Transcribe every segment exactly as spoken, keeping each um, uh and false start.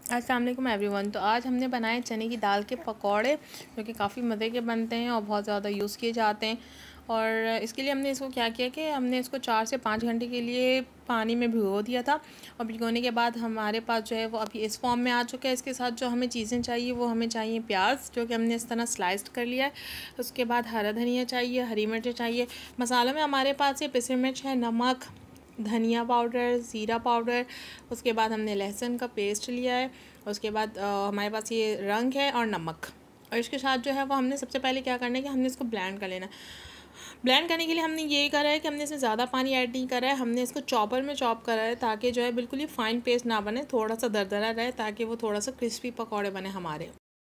अस्सलाम वालेकुम एवरीवन। तो आज हमने बनाए चने की दाल के पकौड़े, जो कि काफ़ी मज़े के बनते हैं और बहुत ज़्यादा यूज़ किए जाते हैं। और इसके लिए हमने इसको क्या किया कि हमने इसको चार से पाँच घंटे के लिए पानी में भिगो दिया था। और भिगोने के बाद हमारे पास जो है वो अभी इस फॉर्म में आ चुका है। इसके साथ जो हमें चीज़ें चाहिए वो हमें चाहिए प्याज, जो कि हमने इस तरह स्लाइस्ड कर लिया है। उसके बाद हरा धनिया चाहिए, हरी मिर्च चाहिए। मसालों में हमारे पास ये पिसी मिर्च है, नमक, धनिया पाउडर, ज़ीरा पाउडर। उसके बाद हमने लहसुन का पेस्ट लिया है। उसके बाद आ, हमारे पास ये रंग है और नमक। और इसके साथ जो है वो हमने सबसे पहले क्या करना है कि हमने इसको ब्लेंड कर लेना है। ब्लेंड करने के लिए हमने ये करा है कि हमने इसमें ज़्यादा पानी ऐड नहीं करा है। हमने इसको चॉपर में चॉप करा है ताकि जो है बिल्कुल ही फाइन पेस्ट ना बने, थोड़ा सा दरदरा रहे, ताकि वो थोड़ा सा क्रिस्पी पकौड़े बने हमारे।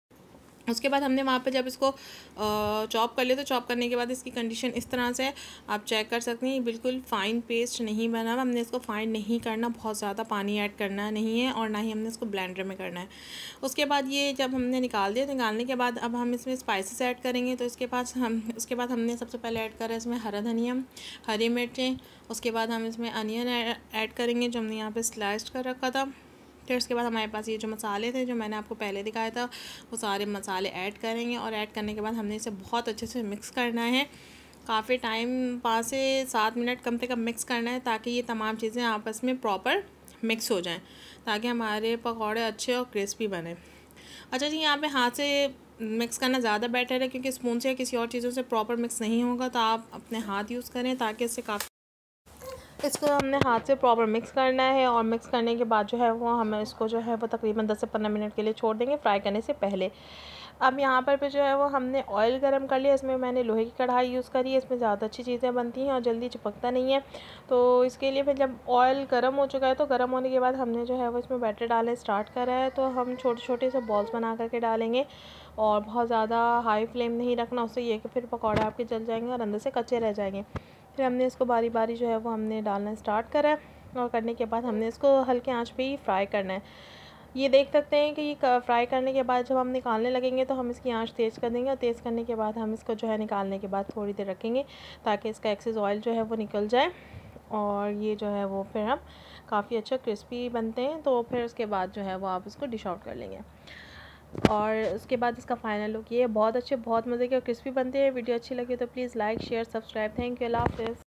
उसके बाद हमने वहाँ पे जब इसको चॉप कर लिया, तो चॉप करने के बाद इसकी कंडीशन इस तरह से आप चेक कर सकते हैं, बिल्कुल फ़ाइन पेस्ट नहीं बना। हमने इसको फ़ाइन नहीं करना, बहुत ज़्यादा पानी ऐड करना नहीं है और ना ही हमने इसको ब्लेंडर में करना है। उसके बाद ये जब हमने निकाल दिया, निकालने के बाद अब हम इसमें स्पाइसेस ऐड करेंगे। तो इसके पास हम उसके बाद हमने सबसे पहले ऐड करा इसमें हरा धनिया, हरी मिर्चें। उसके बाद हम इसमें अनियन ऐड करेंगे, जो हमने यहाँ पर स्लाइस्ड कर रखा था। फिर उसके बाद हमारे पास ये जो मसाले थे, जो मैंने आपको पहले दिखाया था, वो सारे मसाले ऐड करेंगे। और ऐड करने के बाद हमने इसे बहुत अच्छे से मिक्स करना है। काफ़ी टाइम, पाँच से सात मिनट कम से कम मिक्स करना है, ताकि ये तमाम चीज़ें आपस में प्रॉपर मिक्स हो जाएं, ताकि हमारे पकौड़े अच्छे और क्रिस्पी बने। अच्छा जी, यहाँ पे हाथ से मिक्स करना ज़्यादा बेटर है, क्योंकि स्पून से या किसी और चीज़ों से प्रॉपर मिक्स नहीं होगा। तो आप अपने हाथ यूज़ करें, ताकि इससे काफ़ी इसको हमने हाथ से प्रॉपर मिक्स करना है। और मिक्स करने के बाद जो है वो हमें इसको जो है वो तकरीबन दस से पंद्रह मिनट के लिए छोड़ देंगे, फ्राई करने से पहले। अब यहाँ पर भी जो है वो हमने ऑयल गरम कर लिया। इसमें मैंने लोहे की कढ़ाई यूज़ करी है, इसमें ज़्यादा अच्छी चीज़ें बनती हैं और जल्दी चिपकता नहीं है। तो इसके लिए फिर जब ऑयल गर्म हो चुका है, तो गर्म होने के बाद हमने जो है वो इसमें बैटर डालने स्टार्ट करा है। तो हम छोटे छोटे से बॉल्स बना करके डालेंगे, और बहुत ज़्यादा हाई फ्लेम नहीं रखना, उससे ये कि फिर पकौड़े आपके जल जाएंगे और अंदर से कच्चे रह जाएंगे। फिर हमने इसको बारी बारी जो है वो हमने डालना स्टार्ट करा है। और करने के बाद हमने इसको हल्के आंच पे ही फ्राई करना है। ये देख सकते हैं कि ये फ्राई करने के बाद जब हम निकालने लगेंगे, तो हम इसकी आंच तेज़ कर देंगे। और तेज़ करने के बाद हम इसको जो है निकालने के बाद थोड़ी देर रखेंगे, ताकि इसका एक्सेस ऑयल जो है वो निकल जाए। और ये जो है वो फिर हम काफ़ी अच्छा क्रिस्पी बनते हैं। तो फिर उसके बाद जो है वो आप इसको डिश आउट कर लेंगे। और उसके बाद इसका फाइनल लुक ये बहुत अच्छे, बहुत मज़े के और क्रिस्पी बनते हैं। वीडियो अच्छी लगी तो please like, share, subscribe. Thank you, अल्लाह हाफ़िज़।